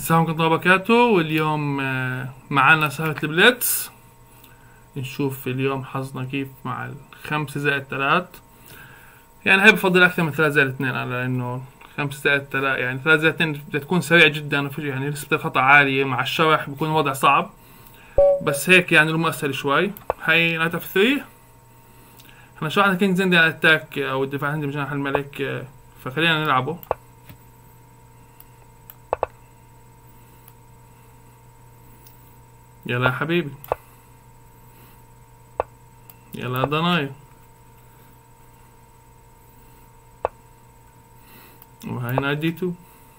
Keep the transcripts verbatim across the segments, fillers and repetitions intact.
السلام عليكم ورحمة الله وبركاته. واليوم آه، معانا سهرة البليتس. نشوف اليوم حظنا كيف مع الخمسة زائد تلات. يعني هاي بفضل أكثر من ثلاثة زائد اثنين، على إنه خمسة زائد تلات يعني ثلاثة زائد اثنين بدها تكون سريع جدا، وفي يعني نسبة الخطأ عالية، مع الشرح بكون الوضع صعب. بس هيك يعني الأمور أسهل شوي. هاي نايت اوف ثري. احنا شرحنا كينجز عندي على الاتاك أو الدفاع عندي بجناح الملك، آه، فخلينا نلعبه. يلا يا حبيبي، يلا يا ضنايا. وهاي نايت دي تو.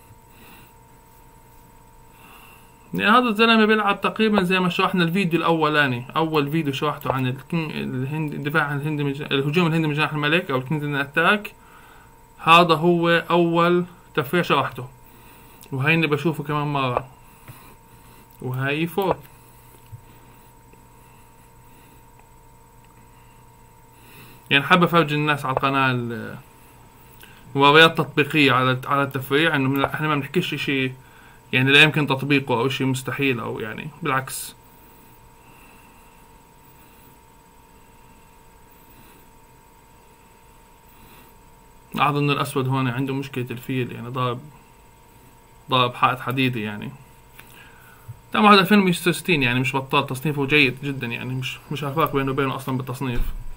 يعني هذا الزلمة بيلعب تقريبا زي ما شرحنا الفيديو الأولاني. أول فيديو شرحته عن الكينج الهند، الدفاع عن الهند من جن... الهجوم الهندي من جناح الملك أو الكينجز أتاك. هذا هو أول تفريع شرحته، وهاي اللي بشوفه كمان مرة. وهاي فوق. يعني حابب أفرجي الناس على القناة مباريات تطبيقية على على التفريع، إنه إحنا ما بنحكيش إشي يعني لا يمكن تطبيقه أو إشي مستحيل، أو يعني بالعكس. لاحظ إنه الأسود هون عنده مشكلة الفيل، يعني ضارب ضارب حائط حديدي يعني. طبعا هذا فيلم ستة وستين، يعني مش بطال، تصنيفه جيد جدا، يعني مش مش هفرق بينه وبينه اصلا بالتصنيف.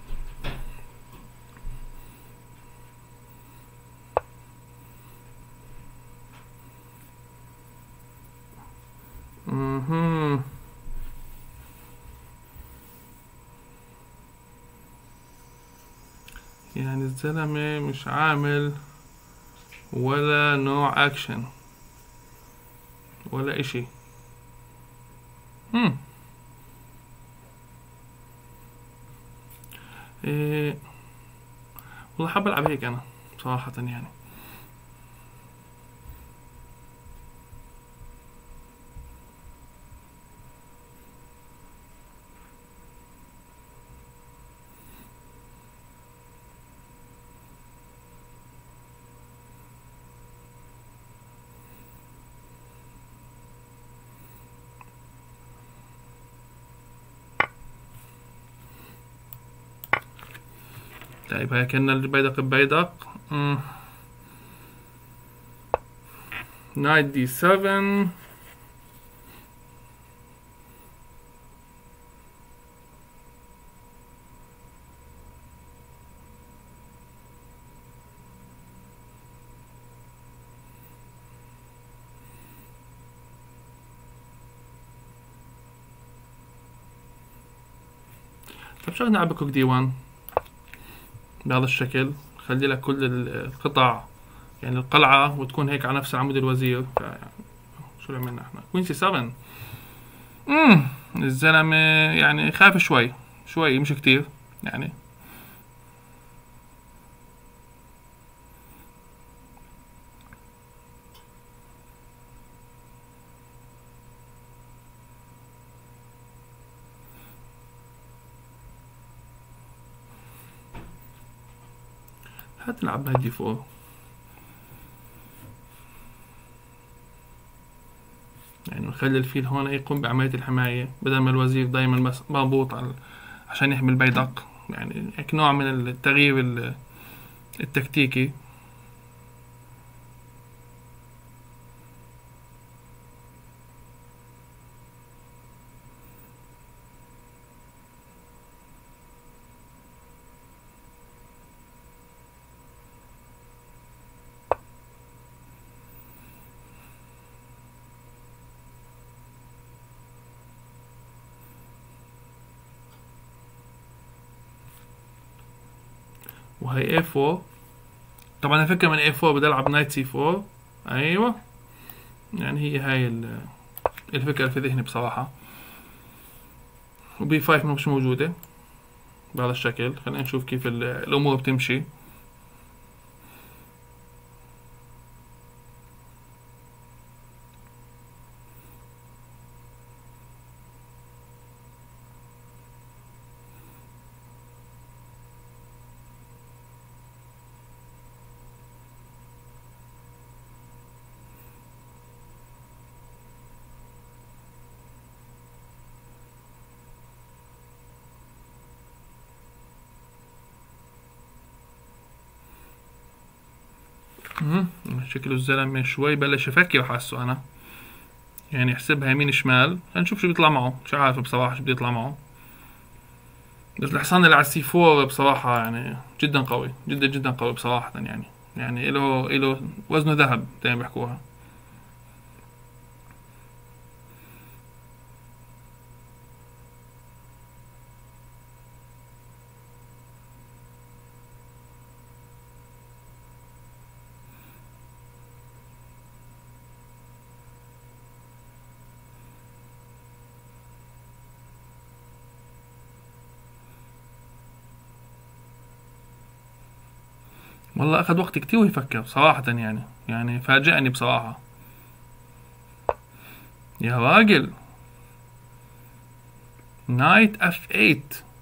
اها، يعني الزلمة مش عامل ولا نوع اكشن ولا اشي. هم إيه، والله حاب العب هيك انا صراحة يعني. طيب هاي كنا البيدق ببيدق. نايت دي سفن. طب شو نلعب بكوك دي وان بهذا الشكل. خلي لك كل القطع، يعني القلعة، وتكون هيك على نفس عمود الوزير. شو اللي عملنا احنا؟ كوينسي سفن. امم الزلمة يعني خايف شوي شوي، مش كتير يعني. هتلعب بهدي فوق، يعني نخلي الفيل هون يقوم بعملية الحماية بدل ما الوزير دايما مربوط على عشان يحمي البيدق. يعني هيك نوع من التغيير التكتيكي. وهي اي فور. طبعا الفكرة من اي فور بدي العب نايت سي فور. ايوه، يعني هي هاي الفكرة في ذهني بصراحة. وبي فايف مش موجودة بهذا الشكل. خلينا نشوف كيف الامور بتمشي. مهم. شكله الزلمة شوي بلش يفكر حاسه أنا، يعني يحسبها يمين شمال. هنشوف شو بيطلع معه، مش عارف بصراحة شو بده يطلع معه. بس الحصان اللي على السي فور بصراحة يعني جدا قوي، جدا جدا قوي بصراحة يعني. يعني إله إله وزنه ذهب زي ما بيحكوها. والله أخذ وقت كتير يفكر صراحة يعني، يعني فاجأني بصراحة. يا راجل، نايت اف ثمانية.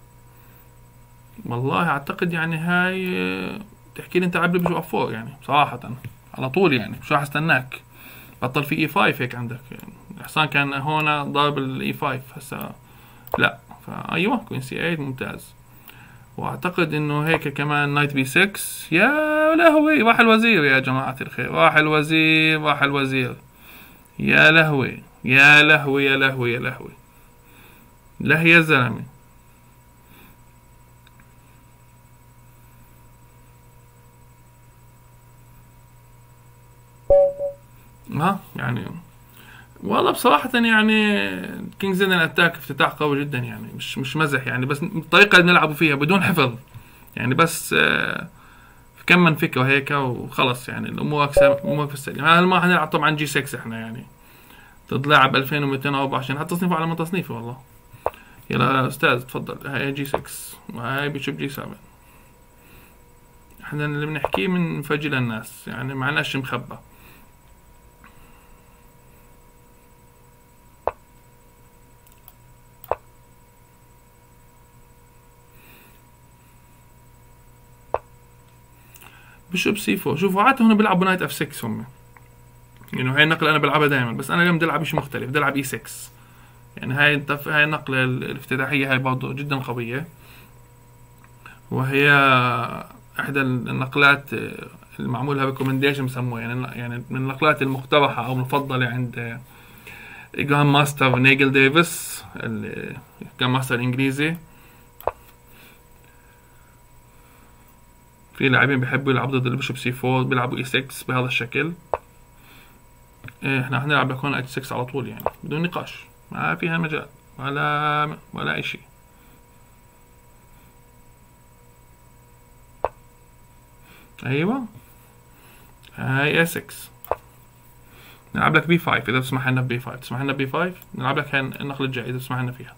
والله اعتقد يعني هاي آه، تحكي لي انت عبد بيجو اف أربعة يعني صراحة على طول، يعني مش راح استناك. بطل في اي خمسة هيك عندك يعني. الحصان كان هون ضارب الاي خمسة هسا لا. فايوه كوين سي ثمانية ممتاز. واعتقد انه هيك كمان نايت بي ستة. يا لهوي، راح الوزير يا جماعة الخير، راح الوزير، راح الوزير. يا لهوي يا لهوي يا لهوي يا لهوي. لا يا زلمة. ها يعني والله بصراحة يعني كينجز ان اتاك افتتاح قوي جدا يعني، مش مش مزح يعني، بس الطريقة اللي بنلعبوا فيها بدون حفظ يعني، بس آه كم من فكرة هيك وخلص يعني الامور امور في السليم. هذا ما حنلعب طبعا جي ستة احنا يعني، تتلاعب ألفين ومئتين وأربعة وعشرين حتى تصنيفه على من تصنيفي والله. يلا استاذ تفضل، هاي جي ستة وهاي بيشوب جي سبعة. احنا اللي بنحكيه بنفجي للناس يعني، معناش مخبى. بيشوب سي أربعة. شوفوا عادة هنا بيلعبوا نايت اف ستة هم يعني، هاي النقلة انا بلعبها دائما، بس انا اليوم بدي العب شيء مختلف، بدي العب اي ستة يعني. هاي التف... هاي النقلة الافتتاحية هاي برضه جدا قوية، وهي احدى النقلات المعمولها ريكومنديشن بسموها يعني، يعني من النقلات المقترحة او المفضلة عند جراند ماستر نيجل ديفيس، اللي كان ماستر انجليزي. في لاعبين بيحبوا يلعبوا ضد البيشوب سي أربعة، بيلعبوا اي ستة بهذا الشكل. إيه احنا حنلعب بكون اتش ستة على طول يعني بدون نقاش، ما فيها مجال ولا ولا اي شيء. ايوه هاي اي ستة. نلعب لك بي خمسة اذا تسمح لنا بي خمسة، تسمح لنا بي خمسة نلعب لك هاي النقلة الجاية اذا تسمح لنا فيها.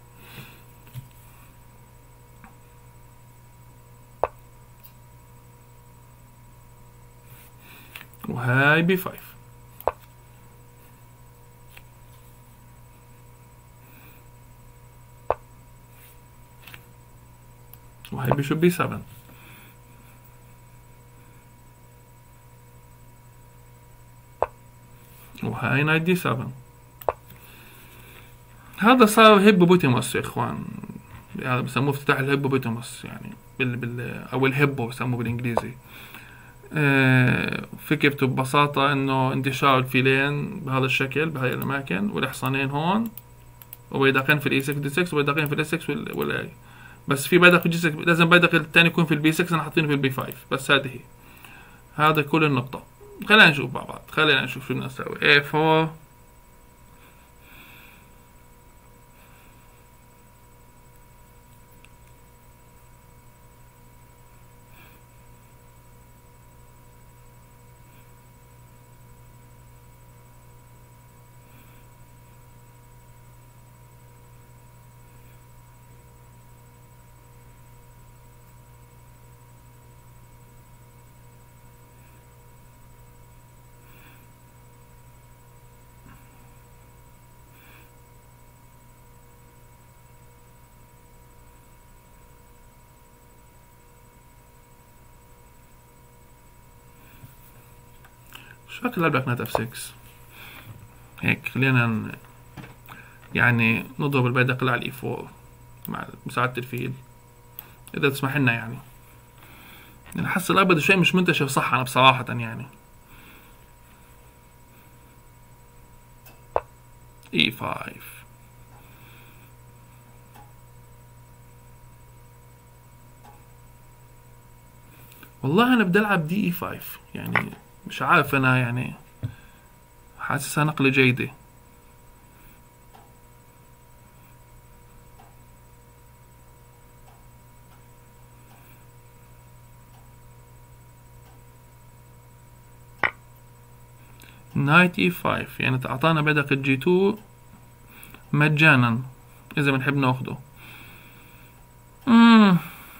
وهاي بي خمسة. وهاي بيشوب بي سبعة. وهاي نايت دي سبعة. هذا صار هيبوبوتيموس يا اخوان، هذا بسموه افتتاح الهيبوبوتيموس يعني، بال بال او الهيبو بسموه بالانجليزي. آه فكرته ببساطة انه انتشار الفيلين بهذا الشكل بهاي الاماكن، والحصانين هون، وبيدقين في الاي ستة دي ستة، وبيدقين في الاي ستة والاي. بس في بيدق في الجي ستة، لازم بيدق الثاني يكون في البي ستة، انا حاطينه في البي خمسة. بس هذه هي، هذا كل النقطة. خلينا نشوف مع بعض، خلينا نشوف شو بدنا نسوي. اي أربعة شو هيك لعبك نايت اف ستة هيك. خلينا ن... يعني نضرب البيدق على الاي أربعة مع مساعدة الفيل اذا تسمح لنا يعني. يعني حس الابد شوي مش منتشر صح انا بصراحة يعني. اي خمسة. والله انا بدي العب دي اي خمسة، يعني مش عارف انا، يعني حاسسها نقلة جيدة. نايت اي خمسة، يعني اعطانا بدق الجي اتنين مجانا اذا بنحب ناخده. امم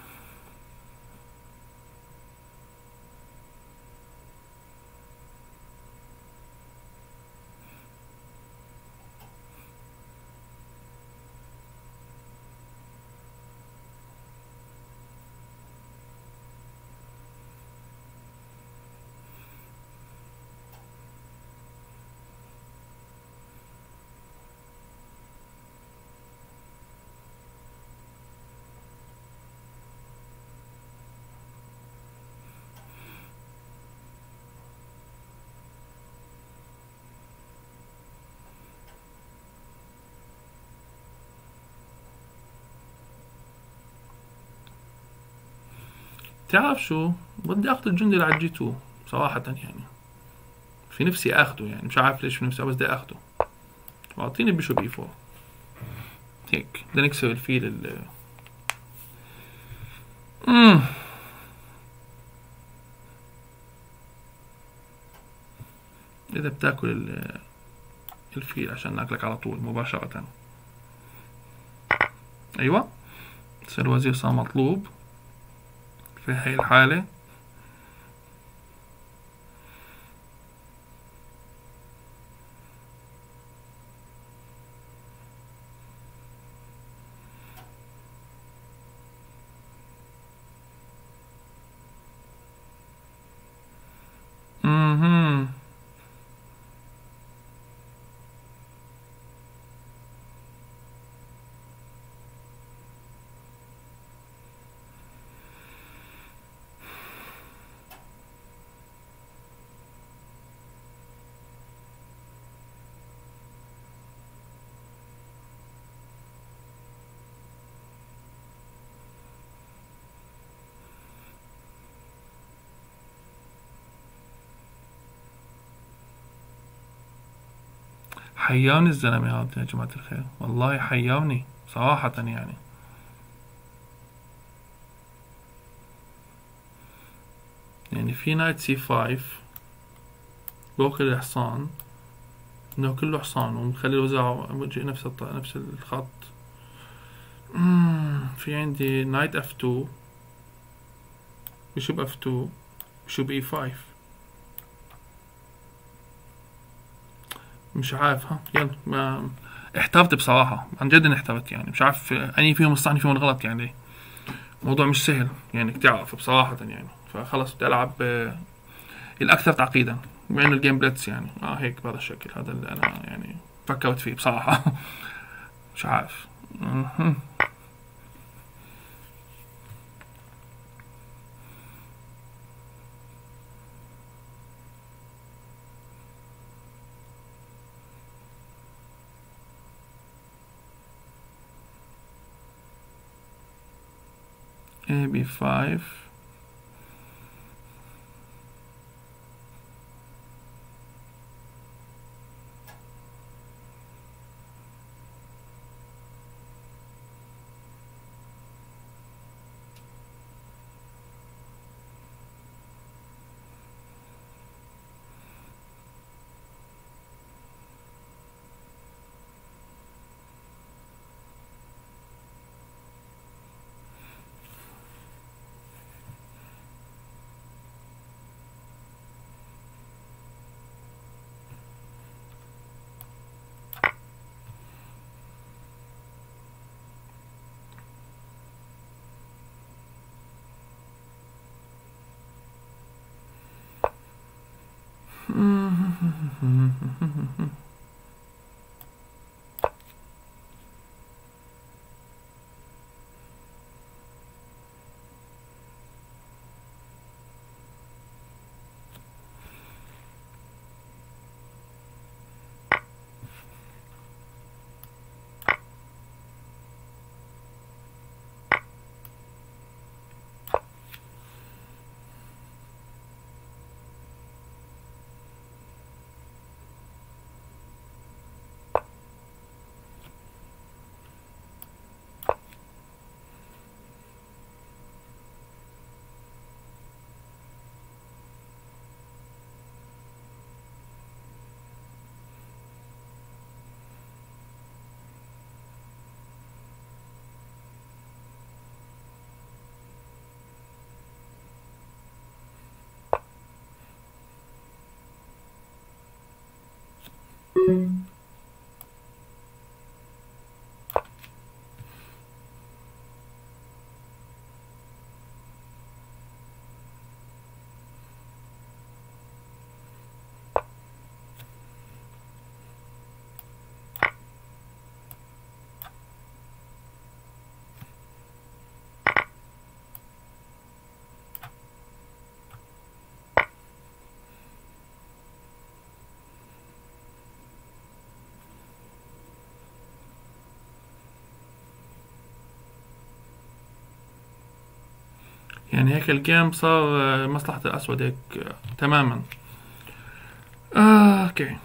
تعرف شو، بدي اخذ الجندي على الجي اتنين صراحة، يعني في نفسي اخده، يعني مش عارف ليش في نفسي، بس بدي اخده. واعطيني بيشوب اي اربعة هيك، بدنا نكسر الفيل ال امم اذا بتاكل ال- الفيل عشان ناكلك على طول مباشرة. ايوه، بس الوزير صار مطلوب في هاي الحالة. اها، حياوني الزلمة هذا يا جماعة الخير، والله حياوني صراحة يعني. يعني في نايت سي خمسة باكل الحصان، ناكل له حصان ونخلي الوزع وجه نفس الط... نفس الخط. مم. في عندي نايت اف اتنين، بشوب اف اتنين، بشوب اي خمسة. مش عارف، ها يلا ما احترت بصراحة، عن جد اني احترت، يعني مش عارف اني فيهم الصح اني فيهم الغلط، يعني الموضوع مش سهل يعني تعرف بصراحة يعني. فخلص بدي العب آه، الاكثر تعقيدا، بما انه الجيم بليتس يعني اه هيك بهذا الشكل، هذا اللي انا يعني فكرت فيه بصراحة. مش عارف. مهم. A B خمسة. يعني هيك الجيم صار مصلحة الأسود هيك تماما. آه أوكي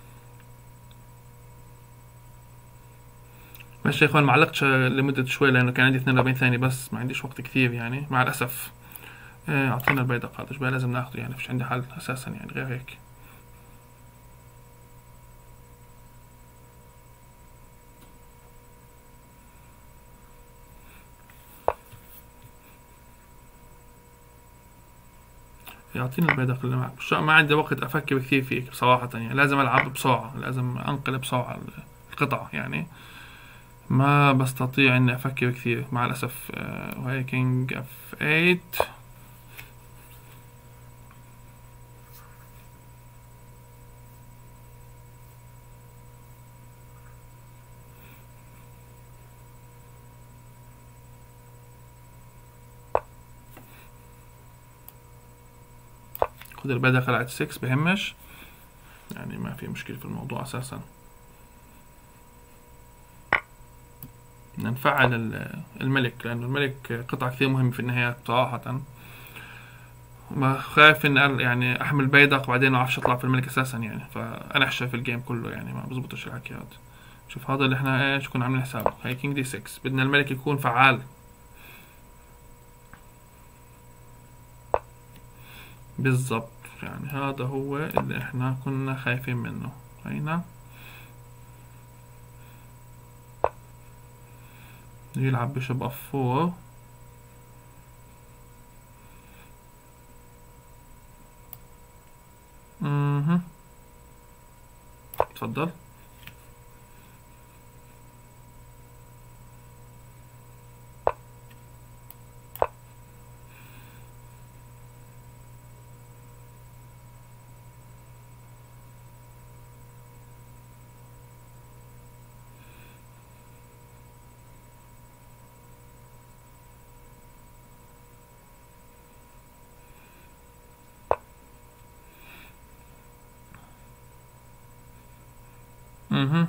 ماشي يا اخوان، معلقتش لمدة شوي لأنه كان عندي اثنين وأربعين ثانية بس، ما عنديش وقت كثير يعني مع الأسف. آه، أعطينا البيدق هذا، شبه لازم ناخده يعني، مش عندي حل أساسا يعني غير هيك. يعطيني البيدق اللي معك، مش ما عندي وقت أفكر كثير فيك بصراحة يعني، لازم ألعب بسرعة، لازم أنقل بسرعة القطعة يعني، ما بستطيع إني أفكر كثير مع الأسف. آه، وهي كينج اف ثمانية. خذ البيدق على ستة بهمش يعني، ما في مشكلة في الموضوع أساسا. نفعل الملك لأنه الملك قطعة كثير مهمة في النهايات صراحة، ما خايف ان أر- يعني احمل بيدق وبعدين ما اعرفش اطلع في الملك اساسا يعني، فانا احشى في الجيم كله يعني، ما بزبطش الحكي هذا. شوف هذا اللي احنا ايش كنا عاملين حسابه، هاي كينج دي ستة، بدنا الملك يكون فعال. بالضبط يعني هذا هو اللي احنا كنا خايفين منه. هينا يلعب بشب اف أربعة. اها تفضل. اها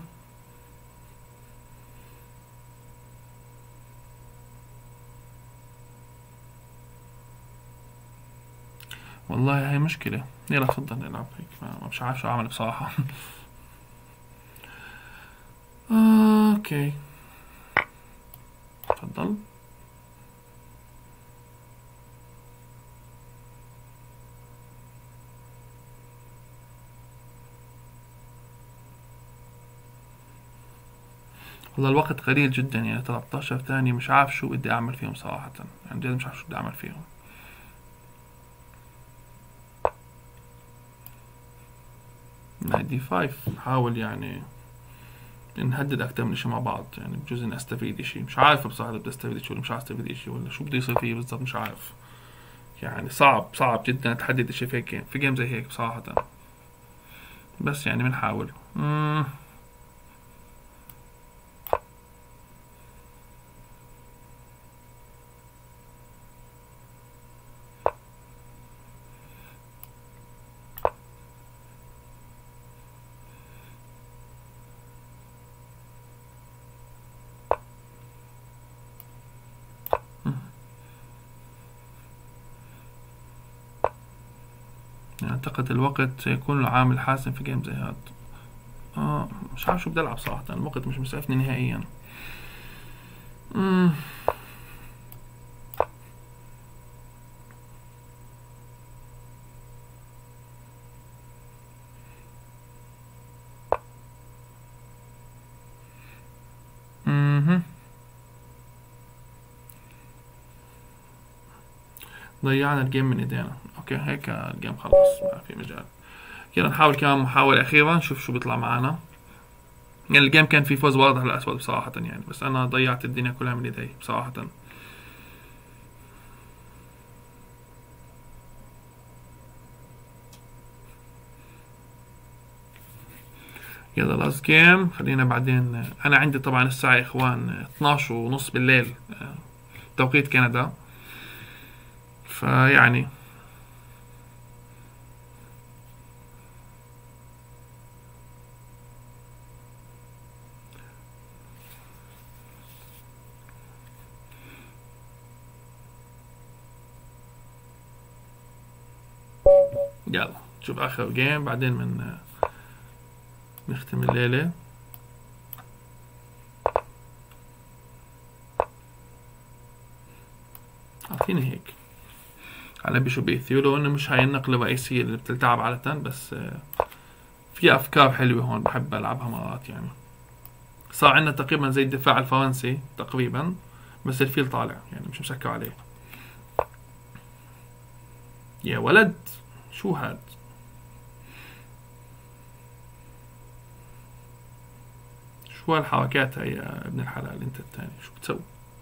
والله هاي مشكلة. يلا تفضل نلعب هيك، ما مش عارف شو اعمل بصراحة. اوكي تفضل. والله الوقت قليل جدا يعني، ثلاثة عشر ثانية، مش عارف شو بدي أعمل فيهم صراحة يعني، جد مش عارف شو بدي أعمل فيهم. نايت دي خمسة نحاول يعني نهدد أكتر من إشي مع بعض يعني، بجوز إني أستفيد إشي، مش عارف بصراحة بدي أستفيد إشي ولا مش عارف أستفيد إشي ولا شو بده يصير فيه بالضبط، مش عارف يعني. صعب صعب جدا تحدد إشي في هيك في جيم زي هيك بصراحة، بس يعني بنحاول. مم. يعني أعتقد الوقت سيكون له عامل حاسم في جيم زي هاد. آه مش عارف شو بدي ألعب صراحة، الوقت مش مسعفني نهائيا. مم. مهم. ضيعنا الجيم من ايدينا. اوكي هيك الجيم خلص، ما في مجال. يلا نحاول كمان محاولة أخيرة نشوف شو بيطلع معنا. يعني الجيم كان فيه فوز واضح للأسود بصراحة يعني، بس أنا ضيعت الدنيا كلها من يدي بصراحة. يلا لاست جيم خلينا بعدين. أنا عندي طبعا الساعة يا إخوان اثناشر ونص بالليل توقيت كندا، فيعني يلا نشوف آخر جيم بعدين من نختم الليلة. أعطيني هيك على بيشو بي ثري، لو إنه مش هاي النقلة الرئيسية اللي بتلعب عادة، بس في أفكار حلوة هون بحب ألعبها مرات يعني. صار عندنا تقريبا زي الدفاع الفرنسي تقريبا، بس الفيل طالع يعني مش مسكر عليه. يا ولد شو هاد؟ شو هالحركات هاي يا ابن الحلال؟ انت التاني شو بتسوي؟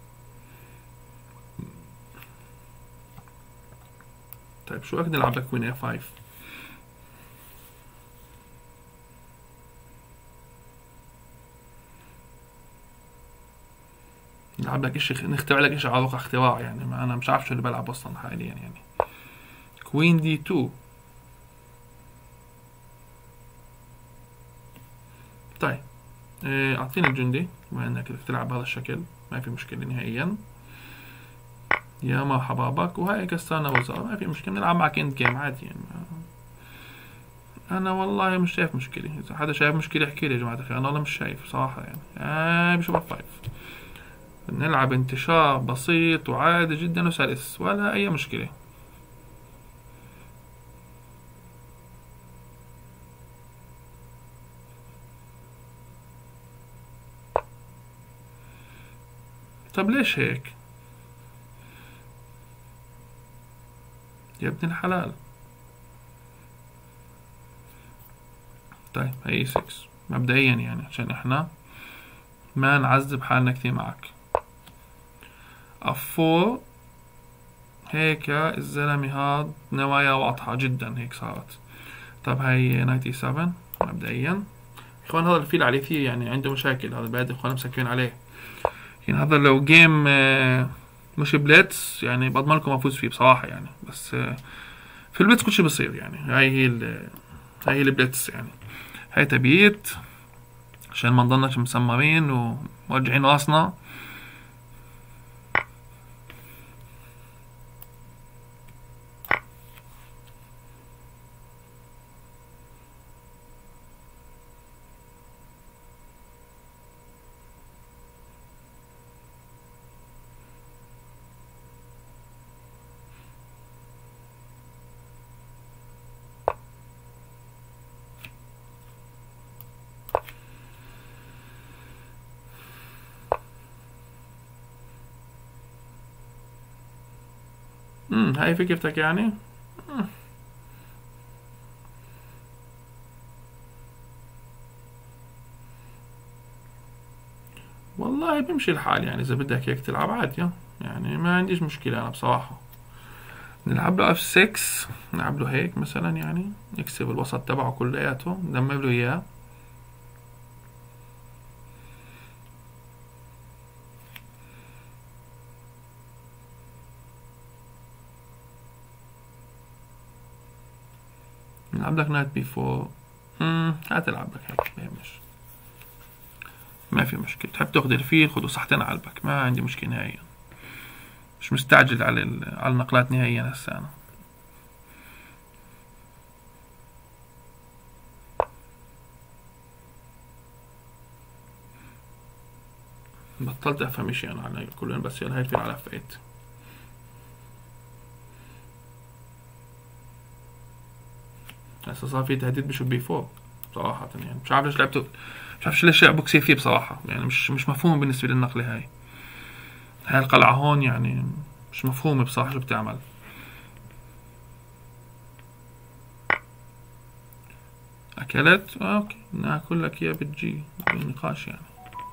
طيب شو بدنا نلعب لك كوين اي خمسة؟ نلعب لك اشي، نخترع لك اشي على واقع اختراع يعني، ما انا مش عارف شو اللي بلعب اصلا حاليا يعني. كوين دي تو. طيب اه اعطيني الجندي بما انك بدك تلعب بهذا الشكل، ما في مشكلة نهائيا. يا مرحبا بك، وهاي كسرنا وزارة، ما في مشكلة نلعب معك اند جيم عادي يعني. انا والله مش شايف مشكلة، اذا حدا شايف مشكلة احكي لي يا جماعة الخير، انا والله مش شايف صراحة يعني. آه بشوف فايف نلعب انتشار بسيط وعادي جدا وسلس ولا اي مشكلة. طب ليش هيك يا ابن الحلال؟ طيب هي ستة مبدئيا يعني عشان احنا ما نعذب حالنا كثير معك. افور هيك الزلمة هاد نوايا واضحة جدا هيك صارت. طب هاي سبعة وتسعين مبدئيا. اخوان هذا الفيل عليه كثير يعني عنده مشاكل، هذا بعد اخوان مسكرين عليه يعني. هذا لو جيم مش بليتس يعني بضمن لكم افوز فيه بصراحة يعني، بس في البليتس كل شي بصير يعني. هاي هي هاي هي البليتس يعني. هاي تبييت عشان ما نضلناش مسمرين وموجعين راسنا. امم هاي فكرتك يعني. مم. والله بيمشي الحال يعني، اذا بدك هيك تلعب عادي يعني، ما عنديش مشكلة انا بصراحة. نلعب له اف ستة، نلعب له هيك مثلا يعني، نكسب الوسط تبعه كلياته ندمر له اياه. نلعب لك نايت بي فور. امم هتلعب لك هيك بيهمش، ما في مشكلة. تحب تاخذ الفيل خذه صحتين على قلبك، ما عندي مشكلة نهائيا. مش مستعجل على على النقلات نهائيا هسه انا. بطلت افهم اشي انا على كلهم، بس يلا هاي الفيل على اف ثمانية. هسه صار في تهديد بشوف بي فور صراحة يعني، مش عارف ليش لعبته، مش عارف ليش لعبوا كثير فيه بصراحة يعني. مش مش مفهوم بالنسبة للنقلة هاي. هاي القلعة هون يعني مش مفهومة بصراحة شو بتعمل. أكلت؟ أوكي ناكل لك إياه بتجي نقاش يعني.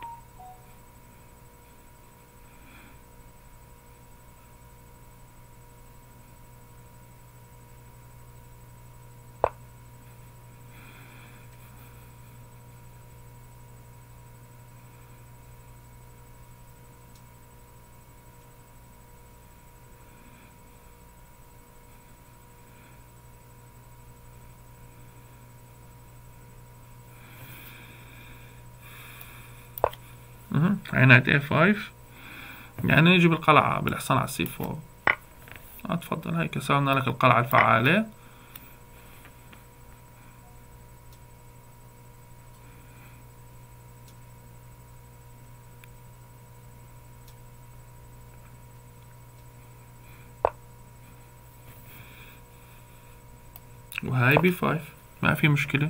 اها هاي نايت اي خمسة، يعني نجيب القلعة بالحصان على السي أربعة. اه تفضل، هاي كسرنا لك القلعة الفعالة. وهاي بي خمسة، ما في مشكلة.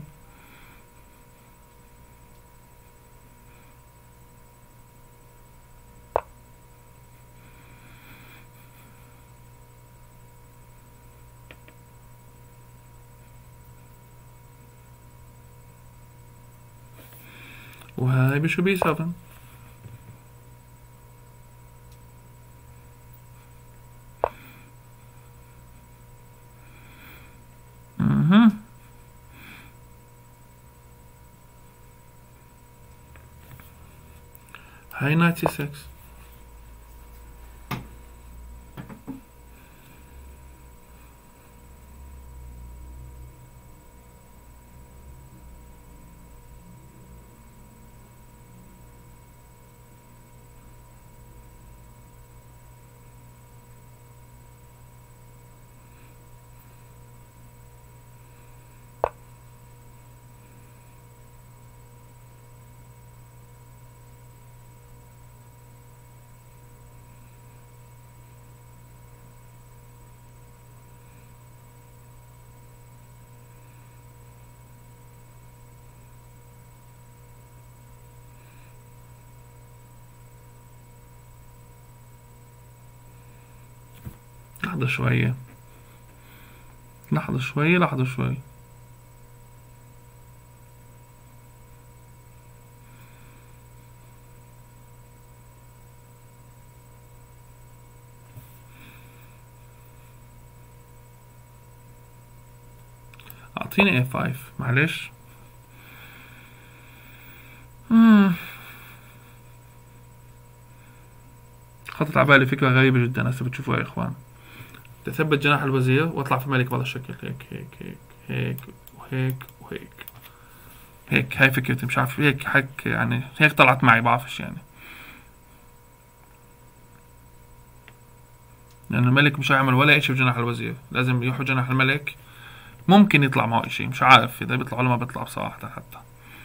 وهاي بشو بي سبعة. اها هاي نايت سي ستة. لحظة شوية لحظة شوية لحظة شوي. أعطيني اي خمسة معلش. مم. خطت على بالي فكرة غريبة جدا هسه بتشوفوها يا إخوان. تثبت جناح الوزير واطلع في ملك بهذا الشكل، هيك هيك هيك هيك وهيك وهيك هيك. هاي فكرتي، مش عارف هيك حك يعني، هيك طلعت معي بعرفش يعني، لأن يعني الملك مش هيعمل ولا إشي بجناح الوزير، لازم يروح جناح الملك. ممكن يطلع معه إشي، مش عارف إذا بيطلع ولا ما بيطلع بصراحة حتى.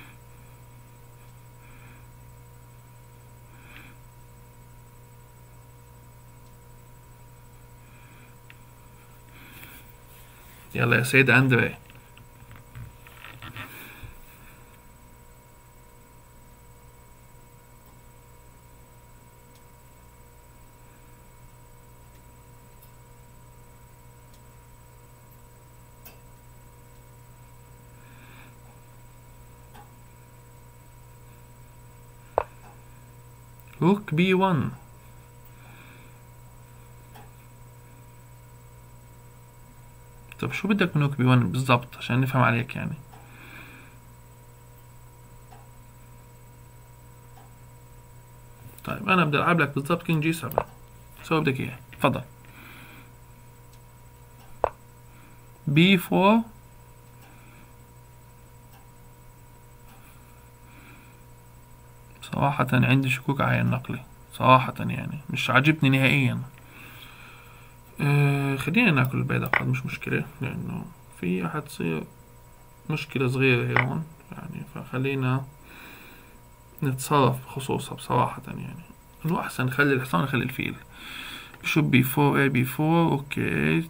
يلا يا سيد أندري. روك بي واحد. طب شو بدك من روك بي واحد بالضبط عشان نفهم عليك يعني؟ طيب أنا بدي ألعب لك بالضبط كينج جي سبعة، سوي بدك إياه، تفضل. بي أربعة. صراحة عندي شكوك على النقلة، صراحة يعني مش عاجبني نهائيا. أه خلينا ناكل البيضة قد مش مشكلة، لأنه في حتصير مشكلة صغيرة هون يعني، فخلينا نتصرف بخصوصها بصراحة يعني. انه احسن نخلي الحصان نخلي الفيل. شو بي أربعة اي بي أربعة اوكي.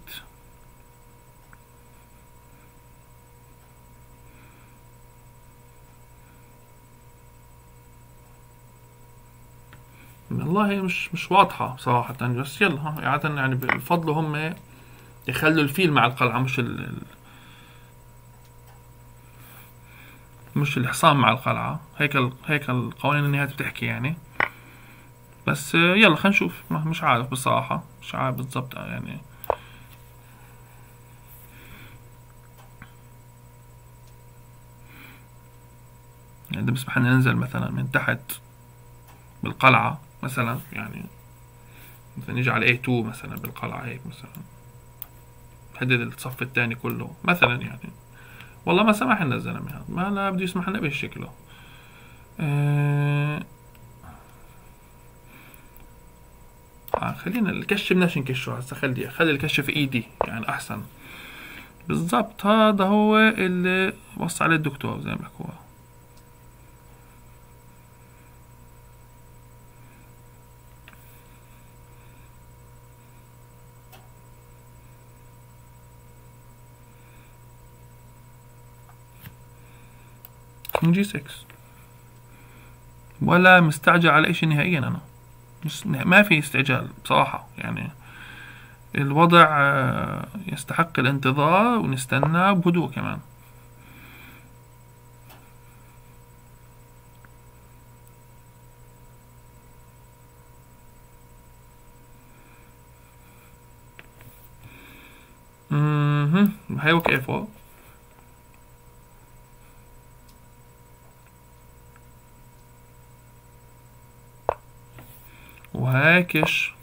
والله مش مش واضحة صراحة، بس يلا ها عادة يعني بفضلوا هم يخلوا الفيل مع القلعة مش ال مش الحصان مع القلعة. هيك ال... هيك القوانين النهاية بتحكي يعني. بس يلا خلينا نشوف. مش عارف بصراحة، مش عارف بالضبط يعني. يعني ده بيسمح لنا ننزل مثلا من تحت بالقلعة مثلا، يعني مثلا نيجي على إيه تو مثلا بالقلعة هيك مثلا، نحدد الصف الثاني كله مثلا يعني. والله ما سمح لنا الزلمة هذا، ما لا بده يسمح لنا بهالشكل. آه آه خلينا الكش بدناش نكشه هسه، خلي خلي الكش في ايدي يعني احسن. بالضبط هذا هو اللي وصى عليه الدكتور زي ما بحكوها. جي ستة ولا مستعجل على اشي نهائيا. انا مش ما في استعجال بصراحة يعني. الوضع آه، يستحق الانتظار ونستنى بهدوء كمان. اها هاي اوكي فوق. وهيكش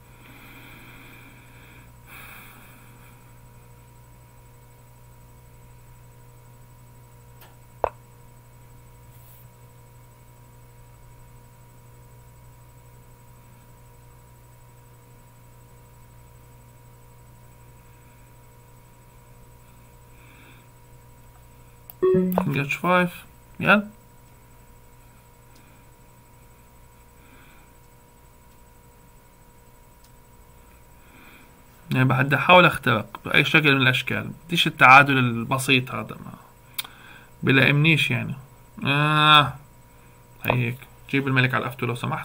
اتش خمسة. يلا يعني بدي احاول اخترق باي شكل من الاشكال. بديش التعادل البسيط هذا، ما بلائمنيش يعني. اه هي هيك. جيب الملك على الافتو لو سمحت.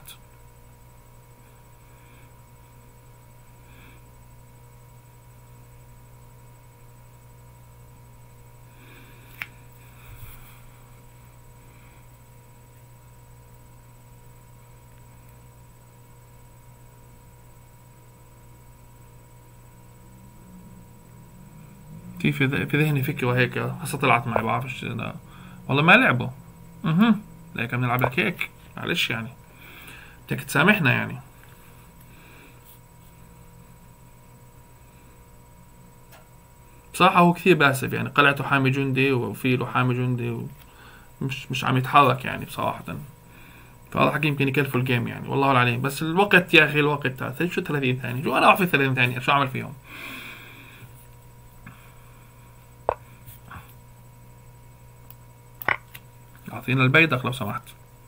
في في ذ- في ذهني فكرة هيك هسه طلعت معي، بعرفش أنا. والله ما لعبوا. اها لكن بنلعب لك هيك، معلش يعني، بدك تسامحنا يعني. بصراحة هو كثير باسف يعني، قلعته حامي جندي وفيله حامي جندي، ومش مش عم يتحرك يعني بصراحة. فهذا حكي يمكن يكلفوا الجيم يعني، والله العليم. بس الوقت يا اخي، الوقت تاع شو ثلاثين ثانية، شو انا اعرف ثلاثين ثانية شو اعمل فيهم. اعطينا البيدق لو سمحت.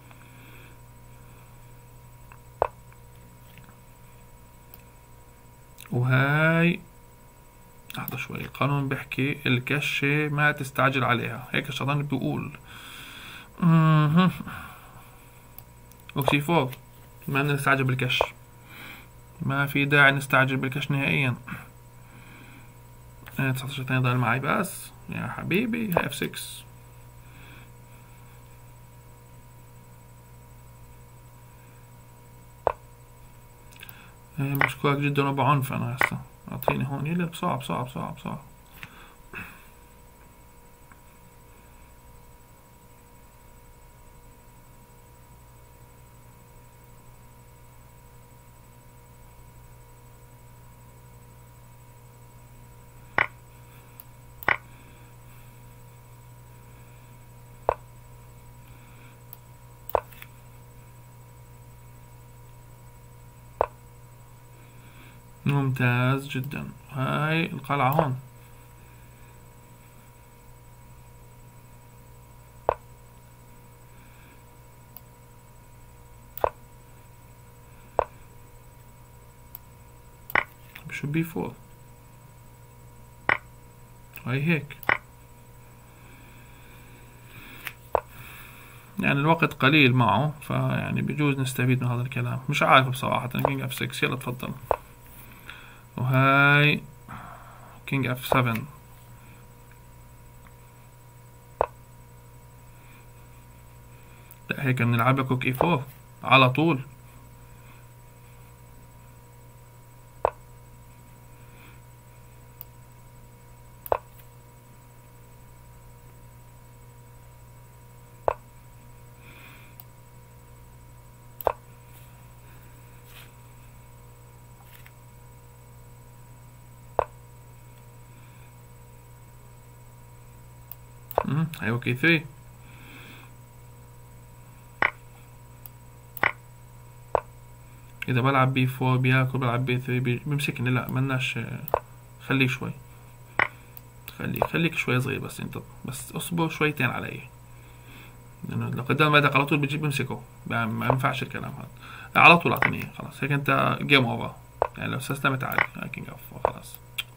وهاي لحظة شوي، القانون بيحكي الكشة ما تستعجل عليها، هيك الشيطان بيقول. اها اوكسي فور، ما بدنا نستعجل بالكش، ما في داعي نستعجل بالكش نهائيا. اه تسعتاشر ثانية ضل معي بس يا حبيبي. هاي اف ستة. اه مشكورك جدا وبعنف انا هسه. اعطيني هون يلا بسرعة بسرعة بسرعة بسرعة. ممتاز جدا. هاي القلعة هون. should be فور. هاي هيك يعني الوقت قليل معه، فيعني بجوز نستفيد من هذا الكلام. مش عارف بصراحة. كينج اف ستة يلا تفضل. وهاي كينج اف سبعة. هيك بنلعب لك روك اي فور على طول. امم هي روك اي ثري. اذا بلعب بي فور بياكل، بلعب بي ثري بيمسكني. لا ملناش، خليه شوي، خليك خليك شوي صغير بس انت، بس اصبر شويتين علي، لانه لو قدام بدك على طول بتجيب بمسكه، ما ينفعش الكلام هذا. على طول اعطيني اياه خلاص. هيك انت جيم اوفر، يعني لو استسلمت عادي لكن خلاص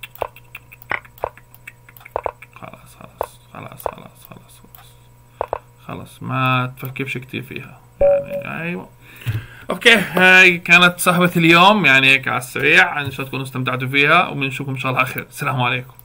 خلاص خلاص خلاص خلاص خلاص خلاص خلاص ما تفكرش كتير فيها يعني. ايوه اوكي، هاي كانت صحبة اليوم يعني هيك على السريع، ان شاء الله تكونوا استمتعتوا فيها، وبنشوفكم ان شاء الله على خير. السلام عليكم.